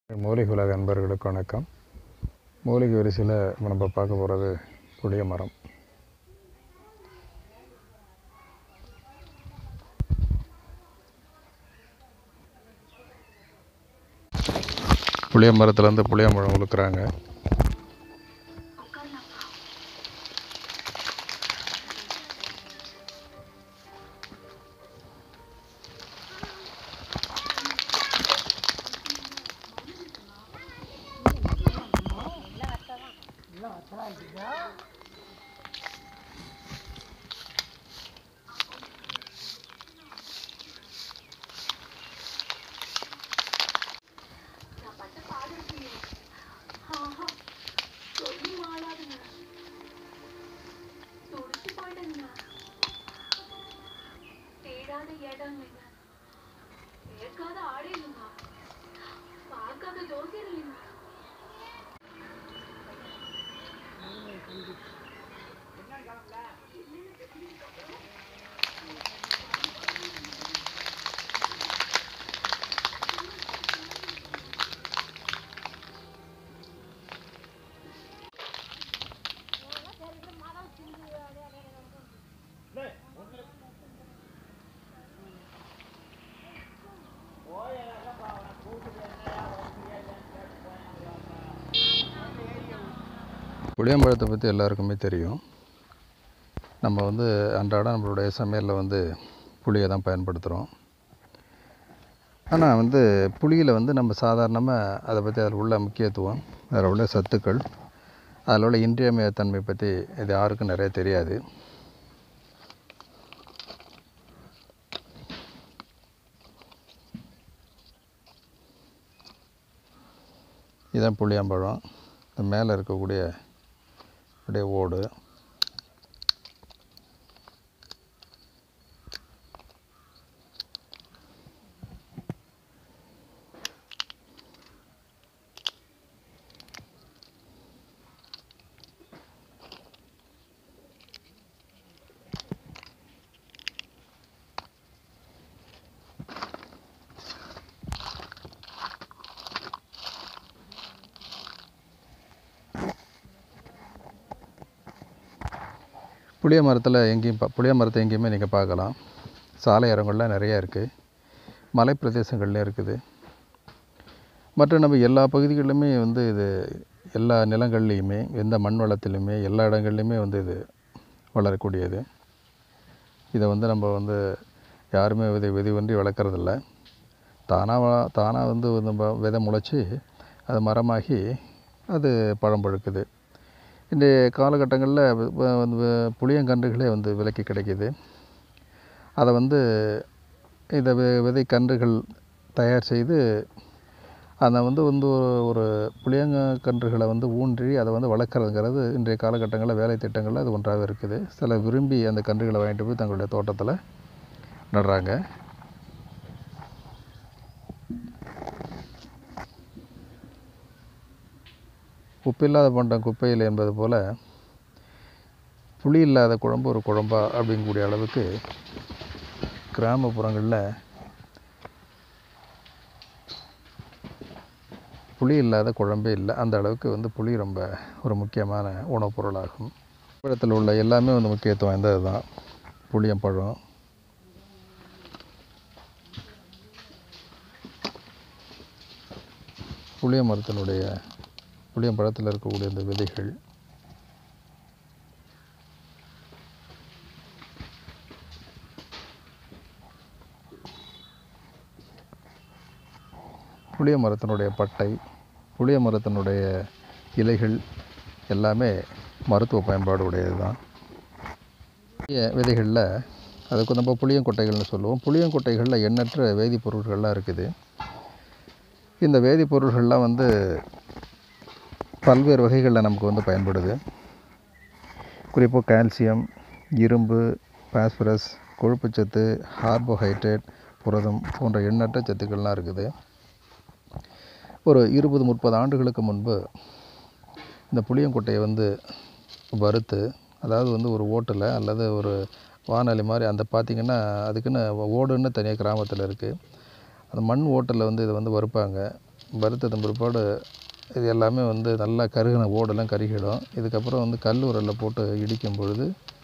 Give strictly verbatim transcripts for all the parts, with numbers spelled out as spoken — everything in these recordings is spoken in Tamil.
மூலிகை உலக அன்பர்களுக்கு வணக்கம். மூலிகை வரிசையில் நம்ம பார்க்க போகிறது புளிய மரம். புளிய மரத்துலேருந்து புளியம்பழம் உழுக்கிறாங்க. புளியம்பழத்தை பற்றி எல்லாருக்குமே தெரியும். நம்ம வந்து அன்றாடம் நம்மளுடைய சமையலில் வந்து புளியை தான் பயன்படுத்துகிறோம். ஆனால் வந்து புளியில் வந்து நம்ம சாதாரணமாக அதை பற்றி அதில் உள்ள முக்கியத்துவம், அதில் உள்ள சத்துக்கள், அதில் உள்ள இன்றியமையா தன்மை பற்றி இது யாருக்கும் நிறைய தெரியாது. இதுதான் புளியம்பழம். இந்த மேலே இருக்கக்கூடிய அப்படியே ஓடு. புளிய மரத்தில் எங்கேயும் புளிய மரத்தை எங்கேயுமே நீங்கள் பார்க்கலாம். சாலை ஓரங்கள்லாம் நிறையா இருக்குது, மலை பிரதேசங்கள்லேயும் இருக்குது. மற்ற நம்ம எல்லா பகுதிகளிலுமே வந்து இது எல்லா நிலங்கள்லேயுமே, எந்த மண் வளத்திலுமே, எல்லா இடங்கள்லையுமே வந்து இது வளரக்கூடியது. இதை வந்து நம்ம வந்து யாருமே விதை விதி ஒன்றி வளர்க்குறதில்ல. தானாக தானாக வந்து நம்ம விதை முளைச்சி அது மரமாகி அது பழம் பழுக்குது. இன்றைய காலகட்டங்களில் வந்து புளியங்கன்றுகளே வந்து விலைக்கு கிடைக்கிது. அதை வந்து இந்த வி விதை கன்றுகள் தயார் செய்து அதை வந்து வந்து ஒரு புளியங்க கன்றுகளை வந்து ஊன்றி அதை வந்து வளர்க்குறதுங்கிறது இன்றைய காலகட்டங்களில் வேலை திட்டங்களில் அது ஒன்றாக இருக்குது. சில விரும்பி அந்த கன்றுகளை வாங்கிட்டு போய் தங்களுடைய தோட்டத்தில் நடுறாங்க. உப்பில்லாத பண்டம் குப்பையில் என்பது போல் புளி இல்லாத குழம்பு ஒரு குழம்பா அப்படிங்கக்கூடிய அளவுக்கு கிராமப்புறங்களில் புளி இல்லாத குழம்பே இல்லை. அந்த அளவுக்கு வந்து புளி ரொம்ப ஒரு முக்கியமான உணவுப் பொருளாகும். இடத்தில் உள்ள எல்லாமே வந்து முக்கியத்துவம் வாய்ந்தது தான். புளியம்பழம், புளிய மரத்தினுடைய புளியம்பழத்தில் இருக்கக்கூடிய இந்த விதைகள், புளிய மரத்தினுடைய பட்டை, புளிய மரத்தினுடைய இலைகள் எல்லாமே மருத்துவ பயன்பாடு உடையது தான். விதைகளில் அதுக்கு நம்ம புளியங்கொட்டைகள்னு சொல்லுவோம். புளியங்கொட்டைகளில் எண்ணற்ற வேதிப்பொருட்கள்லாம் இருக்குது. இந்த வேதிப்பொருட்கள்லாம் வந்து பல்வேறு வகைகளில் நமக்கு வந்து பயன்படுது. குறிப்பாக கால்சியம், இரும்பு, பாஸ்பரஸ், கொழுப்புச்சத்து, கார்போஹைட்ரேட், புரதம் போன்ற எண்ணற்ற சத்துக்கள்லாம் இருக்குது. ஒரு இருபது முப்பது ஆண்டுகளுக்கு முன்பு இந்த புளியங்கொட்டையை வந்து வறுத்து, அதாவது வந்து ஒரு ஓட்டில் அல்லது ஒரு வானொலி மாதிரி அந்த பார்த்திங்கன்னா அதுக்குன்னு ஓடுன்னு தனியாக கிராமத்தில் இருக்குது. அந்த மண் ஓட்டில் வந்து இதை வந்து வறுப்பாங்க. வறுத்ததன் பிற்பாடு இது எல்லாமே வந்து நல்லா கருகின ஓடெல்லாம் கருகிடும். இதுக்கப்புறம் வந்து கல் உரலில் போட்டு இடிக்கும் பொழுது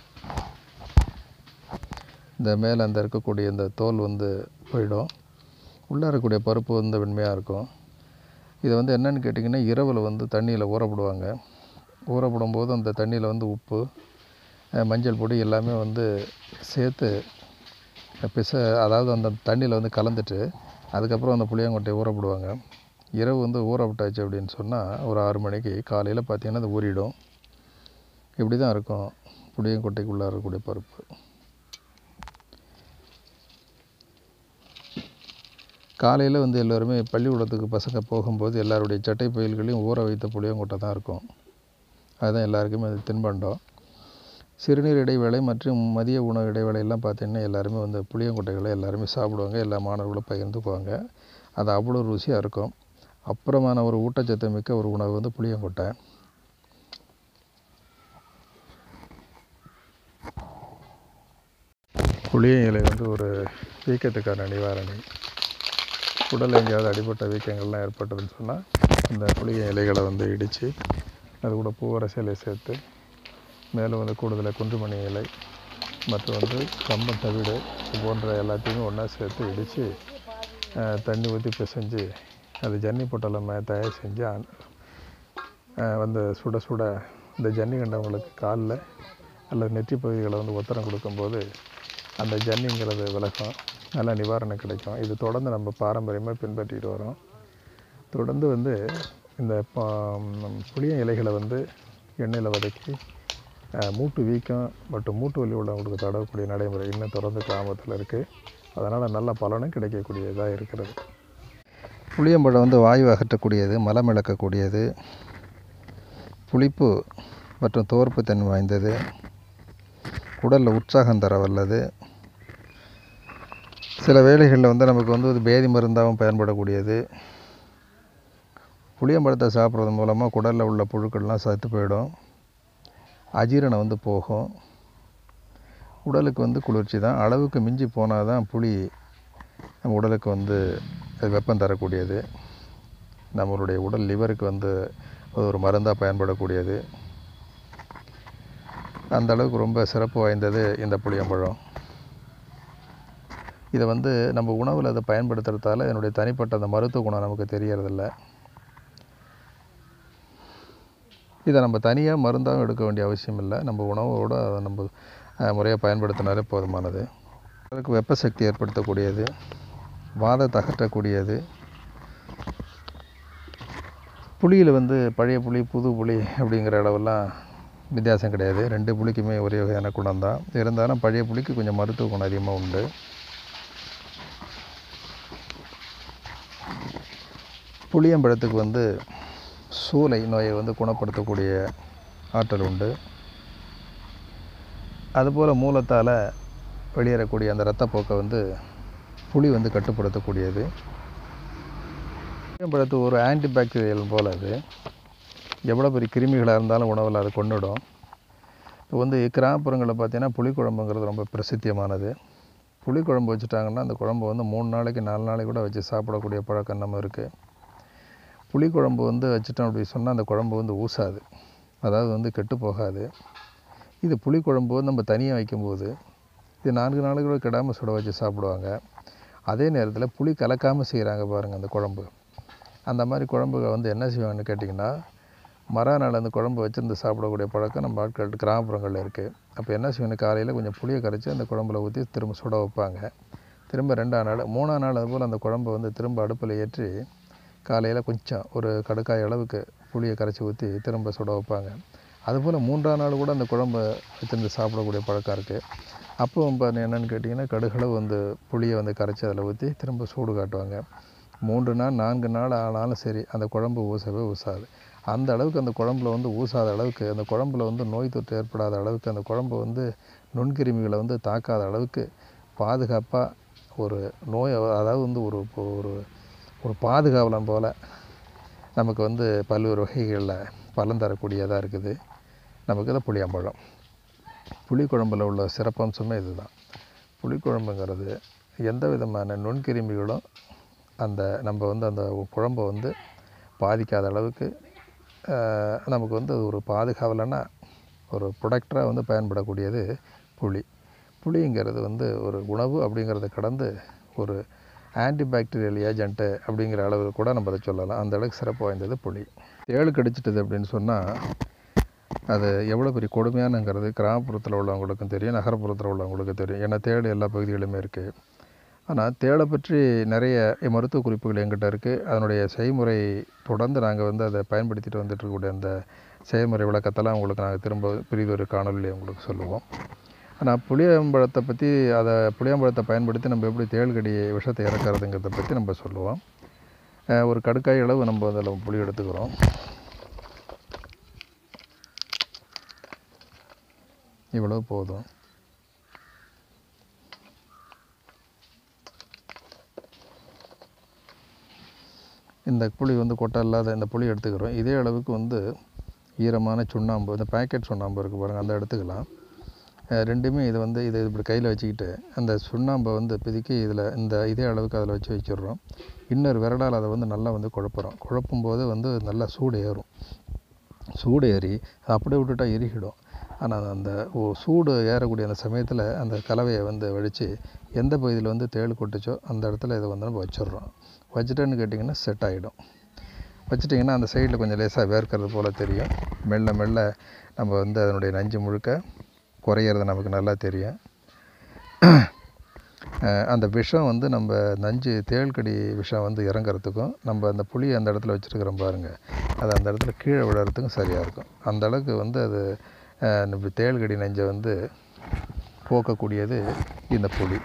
இந்த மேலே அந்த இருக்கக்கூடிய இந்த தோல் வந்து போயிடும். உள்ளே இருக்கக்கூடிய பருப்பு வந்து வெண்மையாக இருக்கும். இதை வந்து என்னென்னு கேட்டிங்கன்னா, இரவில் வந்து தண்ணியில் ஊறப்படுவாங்க. ஊறப்படும்போது அந்த தண்ணியில் வந்து உப்பு, மஞ்சள் பொடி எல்லாமே வந்து சேர்த்து பிச அதாவது அந்த தண்ணியில் வந்து கலந்துட்டு அதுக்கப்புறம் அந்த புளியங்கொட்டையை ஊறப்படுவாங்க. இரவு வந்து ஊற விட்டாச்சு அப்படின்னு சொன்னால் ஒரு ஆறு மணிக்கு காலையில் பார்த்திங்கன்னா அது ஊறிடும். இப்படி தான் இருக்கும் புளியங்கொட்டைக்குள்ளே இருக்கக்கூடிய பருப்பு. காலையில் வந்து எல்லோருமே பள்ளிக்கூடத்துக்கு பசங்க போகும்போது எல்லாருடைய சட்டை பயில்களையும் ஊற வைத்த புளியங்கொட்டை தான் இருக்கும். அதுதான் எல்லாருக்குமே அது தின்பண்டம். சிறுநீர் இடைவேளை மற்றும் மதிய உணவு இடைவேளையெல்லாம் பார்த்திங்கன்னா எல்லாருமே வந்து புளியங்கொட்டைகளை எல்லாருமே சாப்பிடுவாங்க. எல்லா மாணவர்களும் பகிர்ந்துக்குவாங்க. அது அவ்வளோ ருசியாக இருக்கும். அப்புறமான ஒரு ஊட்டச்சத்து மிக்க ஒரு உணவு வந்து புளியங்கொட்டை. புளிய இலை வந்து ஒரு வீக்கத்துக்கான நிவாரணி. உடல் எங்கேயாவது அடிபட்ட வீக்கங்கள்லாம் ஏற்பட்டதுன்னு சொன்னால் இந்த புளிய இலைகளை வந்து இடித்து அது கூட பூவரச இலை சேர்த்து மேலும் வந்து கூடுதலாக குன்றுமணி இலை மற்றும் வந்து கம்பம் தவிடு இது போன்ற எல்லாத்தையுமே ஒன்றா சேர்த்து இடித்து தண்ணி ஊற்றி பிசைஞ்சு அது ஜன்னி பொட்டலம் தயார் செஞ்சு வந்து சுட சுட இந்த ஜன்னி கண்டவங்களுக்கு காலில் அல்லது நெற்றி பகுதிகளை வந்து ஒத்தரம் கொடுக்கும்போது அந்த ஜன்னிங்கிறது விலகும், நல்லா நிவாரணம் கிடைக்கும். இது தொடர்ந்து நம்ம பாரம்பரியமாக பின்பற்றிட்டு வரோம். தொடர்ந்து வந்து இந்த புளிய இலைகளை வந்து எண்ணெயில் வதக்கி மூட்டு வீக்கம் மற்றும் மூட்டு வலி உள்ளவங்களுக்கு தடவக்கூடிய நடைமுறை இன்னும் தொடர்ந்து கிராமத்தில் இருக்குது. அதனால் நல்ல பலனும் கிடைக்கக்கூடியதாக இருக்கிறது. புளியம்பழம் வந்து வாயு அகற்றக்கூடியது, மலம் இழக்கக்கூடியது, புளிப்பு மற்றும் துவர்ப்பு தன்மை வாய்ந்தது, உடலில் உற்சாகம் தர வல்லது. சில வேளைகளில் வந்து நமக்கு வந்து ஒரு பேதி மருந்தாகவும் பயன்படக்கூடியது. புளியம்பழத்தை சாப்பிட்றது மூலமாக குடலில் உள்ள புழுக்கள்லாம் சத்து போயிடும். அஜீரணம் வந்து போகும். உடலுக்கு வந்து குளிர்ச்சி தான். அளவுக்கு மிஞ்சி போனால் தான் புளி நம்ம உடலுக்கு வந்து வெப்பம் தரக்கூடியது. நம்மளுடைய உடல் லிவருக்கு வந்து ஒரு மருந்தாக பயன்படக்கூடியது. அந்த அளவுக்கு ரொம்ப சிறப்பு வாய்ந்தது இந்த புளியம்பழம். இதை வந்து நம்ம உணவில் அதை பயன்படுத்துறதால என்னுடைய தனிப்பட்ட அந்த மருத்துவ குணம் நமக்கு தெரியறதில்ல. இதை நம்ம தனியாக மருந்தாகவும் எடுக்க வேண்டிய அவசியம் இல்லை. நம்ம உணவோடு அதை நம்ம முறையாக பயன்படுத்தினாலே போதுமானது. அதுக்கு வெப்ப சக்தி ஏற்படுத்தக்கூடியது, வாதத்தை அகற்றக்கூடியது. புளியில் வந்து பழைய புளி புது புளி அப்படிங்கிற அளவெல்லாம் வித்தியாசம் கிடையாது. ரெண்டு புளிக்குமே ஒரே வகையான குணம் தான். இருந்தாலும் பழைய புளிக்கு கொஞ்சம் மருத்துவ குணம் அதிகமாக உண்டு. புளியம்பழத்துக்கு வந்து சூளை நோயை வந்து குணப்படுத்தக்கூடிய ஆற்றல் உண்டு. அதுபோல் மூலத்தால் வெளியேறக்கூடிய அந்த இரத்தப்போக்கை வந்து புளி வந்து கட்டுப்படுத்தக்கூடியது. புளியம்பழத்து ஒரு ஆன்டிபாக்டீரியல் போல் அது எவ்வளோ பெரிய கிருமிகளாக இருந்தாலும் உணவில் அதை கொண்டுடும். இப்போ வந்து கிராமப்புறங்களில் பார்த்தீங்கன்னா புளிக்குழம்புங்கிறது ரொம்ப பிரசித்தியமானது. புளிக்குழம்பு வச்சுட்டாங்கன்னா அந்த குழம்பு வந்து மூணு நாளைக்கு நாலு நாளைக்கு கூட வச்சு சாப்பிடக்கூடிய பழக்கம் நம்ம இருக்குது. புளிக்குழம்பு வந்து வச்சுட்டோம் அப்படி சொன்னால் அந்த குழம்பு வந்து ஊசாது, அதாவது வந்து கெட்டு போகாது. இது புளிக்குழம்பு வந்து நம்ம தனியாக வைக்கும்போது இது நான்கு நாளைக்கு கூட கெடாமல் சுட வச்சு சாப்பிடுவாங்க. அதே நேரத்தில் புளி கலக்காமல் செய்கிறாங்க பாருங்கள் அந்த குழம்பு. அந்த மாதிரி குழம்புக வந்து என்ன செய்வாங்கன்னு கேட்டிங்கன்னா, மறுநாள் அந்த குழம்பு வச்சுருந்து சாப்பிடக்கூடிய பழக்கம் நம்ம ஆட்கள் கிராமப்புறங்களில் இருக்குது. அப்போ என்ன செய்வாங்க, காலையில் கொஞ்சம் புளியை கரைச்சி அந்த குழம்புல ஊற்றி திரும்ப சுட வைப்பாங்க. திரும்ப ரெண்டாம் நாள் மூணாம் நாள் அதுபோல் அந்த குழம்பை வந்து திரும்ப அடுப்பில் ஏற்றி காலையில் கொஞ்சம் ஒரு கடுக்காய் அளவுக்கு புளியை கரைச்சி ஊற்றி திரும்ப சுட வைப்பாங்க. அதுபோல் மூன்றாம் நாள் கூட அந்த குழம்பை வச்சுருந்து சாப்பிடக்கூடிய பழக்கம் இருக்குது. அப்போ இப்போ என்னென்னு கேட்டிங்கன்னா, கடுகளவு வந்து புளியை வந்து கரைச்சி அதில் ஊற்றி திரும்ப சூடு காட்டுவாங்க. மூன்று நாள் நான்கு நாள் ஆனாலும் சரி அந்த குழம்பு ஊசவே ஊசாது. அந்த அளவுக்கு அந்த குழம்புல வந்து ஊசாத அளவுக்கு, அந்த குழம்புல வந்து நோய் தொற்று ஏற்படாத அளவுக்கு, அந்த குழம்பு வந்து நுண்கிருமிகளை வந்து தாக்காத அளவுக்கு பாதுகாப்பாக ஒரு நோய், அதாவது வந்து ஒரு ஒரு ஒரு பாதுகாவலம் போல் நமக்கு வந்து பல்வேறு வகைகளில் பலன் தரக்கூடியதாக இருக்குது நமக்கு இந்த புளியம்பழம். புளிக்குழம்பில் உள்ள சிறப்பம்சமே இதுதான். புளிக்குழம்புங்கிறது எந்த விதமான நுண்கிருமிகளும் அந்த நம்ம வந்து அந்த குழம்பை வந்து பாதிக்காத அளவுக்கு நமக்கு வந்து ஒரு பாதுகாவலனா ஒரு ப்ரொடக்டராக வந்து பயன்படக்கூடியது புளி. புளிங்கிறது வந்து ஒரு உணவு அப்படிங்கிறத கடந்து ஒரு ஆன்டிபாக்டீரியல் ஏஜென்ட்டு அப்படிங்கிற அளவில் கூட நம்ம அதை சொல்லலாம். அந்த அளவுக்கு சிறப்பு வாய்ந்தது புளி. தேள் கடிச்சிட்டது அப்படின்னு சொன்னால் அது எவ்வளோ பெரிய கொடுமையானங்கிறது கிராமப்புறத்தில் உள்ளவங்களுக்கும் தெரியும், நகர்ப்புறத்தில் உள்ளவங்களுக்கும் தெரியும். ஏன்னா தேள் எல்லா பகுதிகளிலுமே இருக்குது. ஆனால் தேளை பற்றி நிறைய மருத்துவ குறிப்புகள் எங்கிட்ட இருக்குது. அதனுடைய செய்முறை தொடர்ந்து நாங்கள் வந்து அதை பயன்படுத்திட்டு வந்துட்டு இருக்கக்கூடிய அந்த செயல்முறை விளக்கத்தெல்லாம் உங்களுக்கு நாங்கள் திரும்ப பிரிதொரு காணொலியில் உங்களுக்கு சொல்லுவோம். ஆனால் புளியம்பழத்தை பற்றி அதை புளியம்பழத்தை பயன்படுத்தி நம்ம எப்படி தேள்கடி விஷத்தை இறக்கிறதுங்கிறத பற்றி நம்ம சொல்லுவோம். ஒரு கடுக்காய் அளவு நம்ம அதில் புளி எடுத்துக்கிறோம். இவ்வளவு போதும். இந்த புளி வந்து கொட்டை இல்லாத இந்த புளி எடுத்துக்கிறோம். இதே அளவுக்கு வந்து ஈரமான சுண்ணாம்பு, இந்த பேக்கெட் சுண்ணாம்பு இருக்குது பாருங்கள், அந்த எடுத்துக்கலாம். ரெண்டுமே இது வந்து இதை இப்படி கையில் வச்சுக்கிட்டு அந்த சுண்ணாம்பை வந்து பிதுக்கி இதில் இந்த இதே அளவுக்கு அதில் வச்சு வச்சிடுறோம். இன்னொரு விரலால் அதை வந்து நல்லா வந்து குழப்புறோம். குழப்பும் போது வந்து நல்லா சூடு ஏறும். சூடு ஏறி அப்படியே விட்டுட்டா எரிகிடும். ஆனால் அந்த சூடு ஏறக்கூடிய அந்த சமயத்தில் அந்த கலவையை வந்து வடித்து எந்த பகுதியில் வந்து தேள் கொட்டுச்சோ அந்த இடத்துல இதை வந்து நம்ம வச்சிடுறோம். வச்சுட்டேன்னு கேட்டிங்கன்னா செட் ஆகிடும். வச்சுட்டிங்கன்னா அந்த சைடில் கொஞ்சம் லேசாக வேர்க்கிறது போல் தெரியும். மெல்ல மெல்ல நம்ம வந்து அதனுடைய நஞ்சு முழுக்க குறையிறது நமக்கு நல்லா தெரியும். அந்த விஷம் வந்து நம்ம நஞ்சு தேள்கடி விஷம் வந்து இறங்குறதுக்கும் நம்ம அந்த புளி அந்த இடத்துல வச்சுருக்கிறோம் பாருங்கள், அது அந்த இடத்துல கீழே விழுறதுக்கும் சரியாக இருக்கும். அந்த அளவுக்கு வந்து அது நம்ம தேள்கடி நஞ்சை வந்து போக்கக்கூடியது இந்த புளி.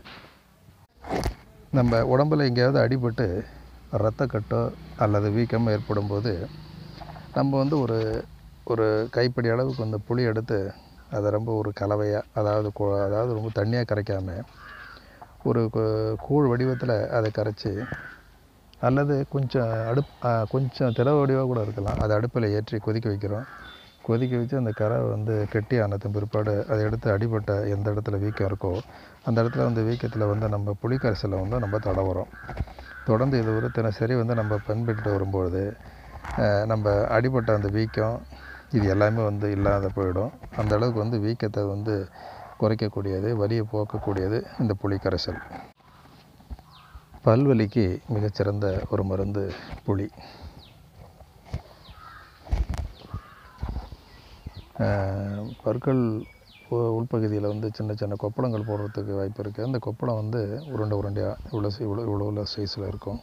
நம்ம உடம்பில் எங்கேயாவது அடிபட்டு இரத்தக்கட்டோ அல்லது வீக்கமோ ஏற்படும் போது நம்ம வந்து ஒரு ஒரு கைப்பிடி அளவுக்கு அந்த புளி எடுத்து அதை ரொம்ப ஒரு கலவையாக, அதாவது அதாவது ரொம்ப தண்ணியாக கரைக்காமல் ஒரு கூழ் வடிவத்தில் அதை கரைச்சி அல்லது கொஞ்சம் அடுப் கொஞ்சம் திரவ வடிவாக கூட இருக்கலாம், அதை அடுப்பில் ஏற்றி கொதிக்க வைக்கிறோம். கொதிக்க வச்சு அந்த கரை வந்து கெட்டியானதும் பிற்பாடு அதை எடுத்து அடிபட்ட எந்த இடத்துல வீக்கம் இருக்கோ அந்த இடத்துல வந்து வீக்கத்தில் வந்து நம்ம புளிக்கரைசலை வந்து நம்ம தடவுறோம். தொடர்ந்து இது ஒரு தினசரி வந்து நம்ம பயன்படுத்திட்டு வரும்பொழுது நம்ம அடிபட்ட அந்த வீக்கம் இது எல்லாமே வந்து இல்லாத போயிடும். அந்த அளவுக்கு வந்து வீக்கத்தை வந்து குறைக்கக்கூடியது, வலியை போக்கக்கூடியது இந்த புளிக்கரைசல். பல்வலிக்கு மிகச்சிறந்த ஒரு மருந்து புளி. பற்கள் உள்பகுதியில் வந்து சின்ன சின்ன கொப்பளங்கள் போடுறதுக்கு வாய்ப்பு இருக்குது. அந்த கொப்பளம் வந்து உருண்டை உருண்டையாக இவ்வளோ இவ்வளோ இவ்வளோ உள்ள சைஸில் இருக்கும்.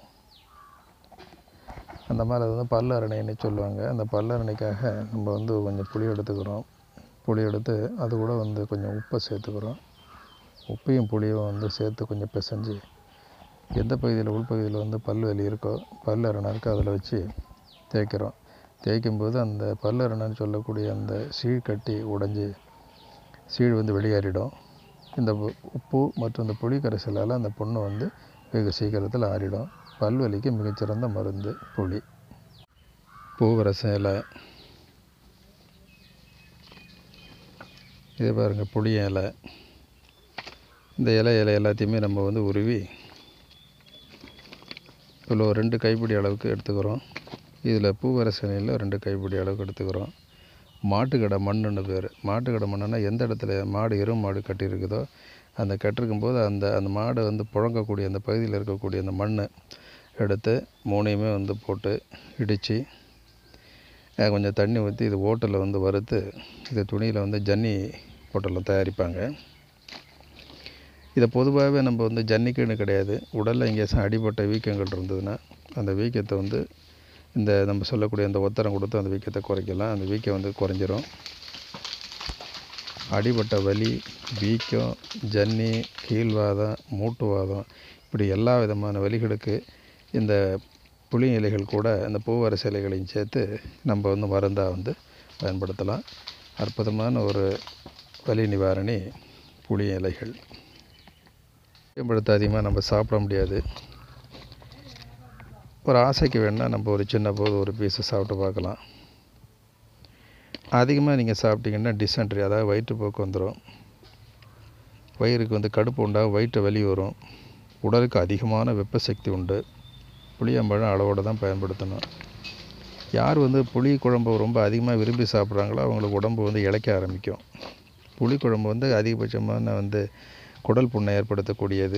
அந்த மாதிரி அது வந்து பல் அரணைன்னு சொல்லுவாங்க. அந்த பல் அரணைக்காக நம்ம வந்து கொஞ்சம் புளி எடுத்துக்கிறோம். புளி எடுத்து அது கூட வந்து கொஞ்சம் உப்பை சேர்த்துக்கிறோம். உப்பையும் புளியும் வந்து சேர்த்து கொஞ்சம் பிசைஞ்சு எந்த பகுதியில் உள்பகுதியில் வந்து பல் வலி இருக்கோ பல் அரணை இருக்கோ அதில் வச்சு தேய்க்கிறோம். தேய்க்கும்போது அந்த பல் அரணன்னு சொல்லக்கூடிய அந்த சீழ் கட்டி உடைஞ்சி சீழ் வந்து வெளியேறிடும். இந்த உப்பு மற்றும் இந்த புளி கரைசலால் அந்த புண்ணு வந்து வெகு சீக்கிரத்தில் ஆறிடும். பல்வலிக்கு மிகச்சிறந்த மருந்து புளி. பூவரசம் இலை, இதே பாருங்கள் புளிய இலை. இந்த இலை இலை எல்லாத்தையுமே நம்ம வந்து உருவி இவ்வளோ ரெண்டு கைப்பிடி அளவுக்கு எடுத்துக்கிறோம். இதில் பூவரசனையில் ரெண்டு கைப்பிடி அளவுக்கு எடுத்துக்கிறோம். மாட்டுக்கடை மண்ணுன்னு பேர். மாட்டுக்கடை மண்ணுன்னா எந்த இடத்துல மாடு எருவு மாடு கட்டியிருக்குதோ அந்த கட்டிருக்கும் போது அந்த அந்த மாடு வந்து புழங்கக்கூடிய அந்த பகுதியில் இருக்கக்கூடிய அந்த மண் எடுத்து மூணையுமே வந்து போட்டு இடித்து கொஞ்சம் தண்ணி ஊற்றி இது ஓட்டலில் வந்து வறுத்து இது துணியில் வந்து ஜன்னி ஓட்டலில் தயாரிப்பாங்க. இதை பொதுவாகவே நம்ம வந்து ஜன்னிக்குன்னு கிடையாது, உடலில் எங்கேயாச்சும் அடிபட்ட வீக்கங்கள் இருந்ததுன்னா அந்த வீக்கத்தை வந்து இந்த நம்ம சொல்லக்கூடிய அந்த ஒத்தரம் கொடுத்து அந்த வீக்கத்தை குறைக்கலாம். அந்த வீக்கம் வந்து குறைஞ்சிரும். அடிபட்ட வலி, வீக்கம், ஜன்னி, கீழ்வாதம், மூட்டுவாதம் இப்படி எல்லா விதமான வலிகளுக்கு இந்த புளி இலைகள் கூட இந்த பூவரச இலைகளையும் சேர்த்து நம்ம வந்து மருந்தாக வந்து பயன்படுத்தலாம். அற்புதமான ஒரு வலி நிவாரணி புளி இலைகள். பயன்படுத்த அதிகமாக நம்ம சாப்பிட முடியாது. ஒரு ஆசைக்கு வேணால் நம்ம ஒரு சின்ன போது ஒரு பீஸை சாப்பிட்டு பார்க்கலாம். அதிகமாக நீங்கள் சாப்பிட்டீங்கன்னா டிசென்ட்ரி, அதாவது வயிற்றுப்போக்கு வந்துடும். வயிறுக்கு வந்து கடுப்பு உண்டாகும், வயிற்று வலி வரும். உடலுக்கு அதிகமான வெப்ப சக்தி உண்டு. புளியம்பழம் அளவோடு தான் பயன்படுத்தணும். யார் வந்து புளி குழம்பு ரொம்ப அதிகமாக விரும்பி சாப்பிட்றாங்களோ அவங்களுக்கு உடம்பு வந்து இளைக்க ஆரம்பிக்கும். புளி குழம்பு வந்து அதிகபட்சமான வந்து குடல் புண்ணை ஏற்படுத்தக்கூடியது.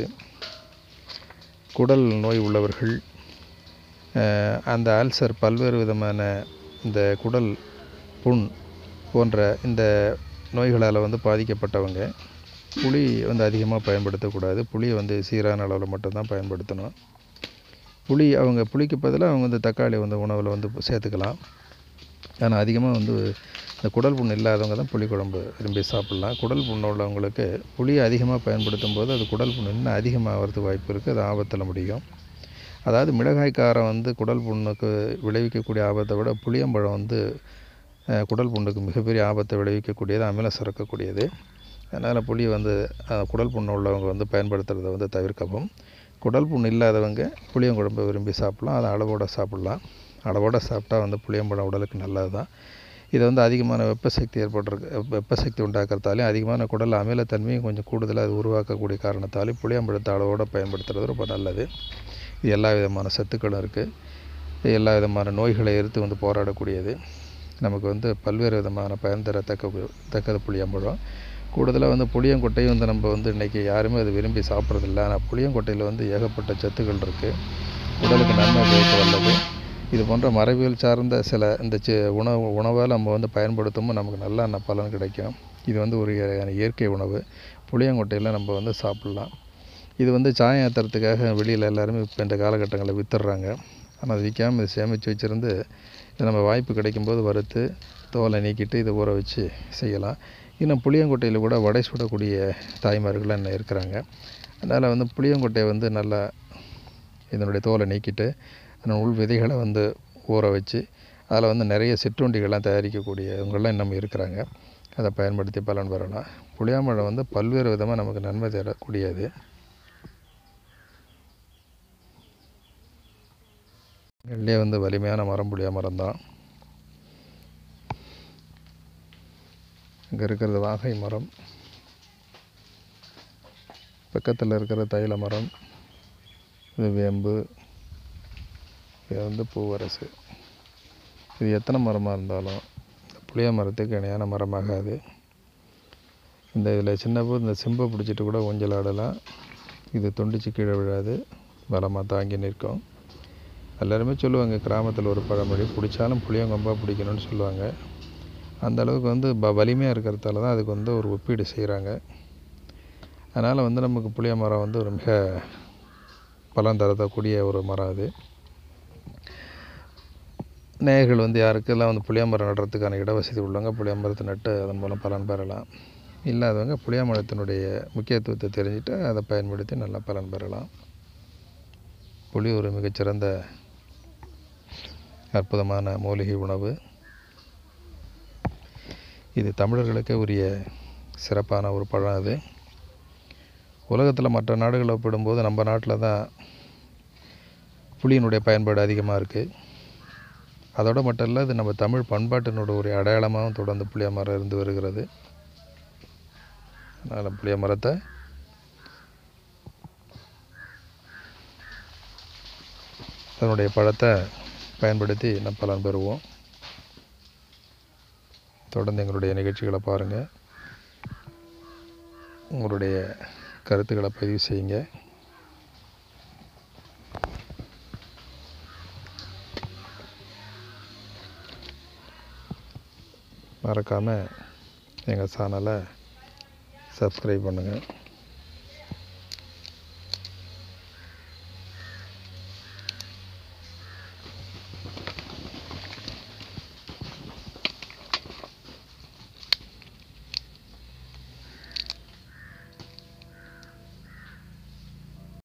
குடல் நோய் உள்ளவர்கள், அந்த அல்சர், பல்வேறு விதமான இந்த குடல் புண் போன்ற இந்த நோய்களால் வந்து பாதிக்கப்பட்டவங்க புளி வந்து அதிகமாக பயன்படுத்தக்கூடாது. புளியை வந்து சீரான அளவில் மட்டும்தான் பயன்படுத்தணும். புளி அவங்க புளிக்கு பதிலாக அவங்க வந்து தக்காளி வந்து உணவில் வந்து சேர்த்துக்கலாம். ஆனால் அதிகமாக வந்து இந்த குடல் புண் இல்லாதவங்க தான் புளி குழம்பு விரும்பி சாப்பிட்லாம். குடல் புண்ணு உள்ளவங்களுக்கு புளியை அதிகமாக பயன்படுத்தும் போது அது குடல் புண்ணு இன்னும் அதிகமாகிறதுக்கு வாய்ப்பு இருக்குது. அது ஆபத்தில் முடியும். அதாவது மிளகாய் காரம் வந்து குடல் புண்ணுக்கு விளைவிக்கக்கூடிய ஆபத்தை விட புளியம்பழம் வந்து குடல் புண்ணுக்கு மிகப்பெரிய ஆபத்தை விளைவிக்கக்கூடியது, அமிலம் சுரக்கக்கூடியது. அதனால் புளி வந்து குடல் புண்ணு உள்ளவங்க வந்து பயன்படுத்துகிறத வந்து தவிர்க்கவும். குடல் புண்ணு இல்லாதவங்க புளியங்குழம்பை விரும்பி சாப்பிட்லாம். அதை அளவோடு சாப்பிட்லாம். அளவோடு சாப்பிட்டா வந்து புளியம்பழம் உடலுக்கு நல்லது தான். இதை வந்து அதிகமான வெப்பசக்தி ஏற்பட்டிருக்கு வெப்பசக்தி உண்டாக்குறதாலையும் அதிகமான குடல் அமிலத்தன்மையும் கொஞ்சம் கூடுதலாக அது உருவாக்கக்கூடிய காரணத்தாலையும் புளியம்பழத்தை அளவோடு பயன்படுத்துறது ரொம்ப நல்லது. இது எல்லா விதமான சத்துக்களும் இருக்குது. எல்லா விதமான நோய்களை எதிர்த்து வந்து போராடக்கூடியது. நமக்கு வந்து பல்வேறு விதமான பயன் தர தக்க தக்கது புளியம்பழம். கூடுதலாக வந்து புளியங்கொட்டையும் வந்து நம்ம வந்து இன்றைக்கி யாருமே அதை விரும்பி சாப்பிட்றதில்ல. ஆனால் புளியங்கொட்டையில் வந்து ஏகப்பட்ட சத்துக்கள் இருக்குது. உடலுக்கு நன்மை பயக்க வல்லது. இது போன்ற மரபியல் சார்ந்த சில இந்த சி உணவு உணவால் நம்ம வந்து பயன்படுத்தும்போது நமக்கு நல்ல பலன் கிடைக்கும். இது வந்து ஒரு இயற்கை உணவு. புளியங்கொட்டையில் நம்ம வந்து சாப்பிட்லாம். இது வந்து சாயம் ஏற்றுறதுக்காக வெளியில் எல்லாருமே இப்போ இந்த காலகட்டங்களில் விற்றுடுறாங்க. ஆனால் அது விற்காமல் இதை சேமித்து வச்சுருந்து இதை நம்ம வாய்ப்பு கிடைக்கும்போது வறுத்து தோலை நீக்கிட்டு இதை ஊற வச்சு செய்யலாம். இன்னும் புளியங்கொட்டையில் கூட வடை சுடக்கூடிய தாய்மார்கள்லாம் இன்னும் இருக்கிறாங்க. அதனால் வந்து புளியங்கொட்டையை வந்து நல்லா இதனுடைய தோலை நீக்கிட்டு அந்த உள் விதைகளை வந்து ஊற வச்சு அதில் வந்து நிறைய சிற்றுண்டிகள்லாம் தயாரிக்கக்கூடியவங்கள்லாம் இன்னும் இருக்கிறாங்க. அதை பயன்படுத்தி பலன் பெறலாம். புளியாம்பழம் வந்து பல்வேறு விதமாக நமக்கு நன்மை தரக்கூடியது. எங்கள்லேயே வந்து வலிமையான மரம் புளியா மரம் தான். இங்கே இருக்கிறது வாகை மரம், பக்கத்தில் இருக்கிற தைல மரம், இது வேம்பு, இது வந்து பூவரசு. இது எத்தனை மரமாக இருந்தாலும் புளிய மரத்துக்கு இணையான மரமாகாது. இந்த இதில் சின்ன போது இந்த சிம்பை பிடிச்சிட்டு கூட ஊஞ்சல் ஆடலாம். இது துண்டிச்சு கீழே விழாது, பலமாக தாங்கி நிற்கும். எல்லாருமே சொல்லுவாங்க, கிராமத்தில் ஒரு பழமொழி, பிடிச்சாலும் புளியங்கொம்பாக பிடிக்கணும்னு சொல்லுவாங்க. அந்த அளவுக்கு வந்து ப வலிமையாக இருக்கிறதால தான் அதுக்கு வந்து ஒரு ஒப்பீடு செய்கிறாங்க. அதனால் வந்து நமக்கு புளிய மரம் வந்து ஒரு மிக பலன் தரக்கூடிய ஒரு மரம். அது நேயர்கள் வந்து யாருக்கெல்லாம் வந்து புளிய மரம் நடுறதுக்கான இடவசதி உள்ளவங்க புளிய மரத்தை நட்டு அதன் மூலம் பலன் பெறலாம். இல்லாதவங்க புளிய மரத்தினுடைய முக்கியத்துவத்தை தெரிஞ்சுட்டு அதை பயன்படுத்தி நல்லா பலன் பெறலாம். புளி ஒரு மிகச்சிறந்த அற்புதமான மூலிகை உணவு. இது தமிழர்களுக்கே உரிய சிறப்பான ஒரு பழம். அது உலகத்தில் மற்ற நாடுகளை ஒப்பிடும்போது நம்ம நாட்டில் தான் புளியினுடைய பயன்பாடு அதிகமாக இருக்குது. அதோடு மட்டும் இல்லை, இது நம்ம தமிழ் பண்பாட்டினோட ஒரு அடையாளமாகவும் தொடர்ந்து புளிய மரம் இருந்து வருகிறது. அதனால் புளிய மரத்தை அதனுடைய பழத்தை பயன்படுத்தி நம்ம பலன் பெறுவோம். தொடர்ந்து எங்களுடைய நிகழ்ச்சிகளை பாருங்கள். உங்களுடைய கருத்துக்களை பதிவு செய்யுங்க. மறக்காமல் எங்கள் சேனலை சப்ஸ்கிரைப் பண்ணுங்கள்.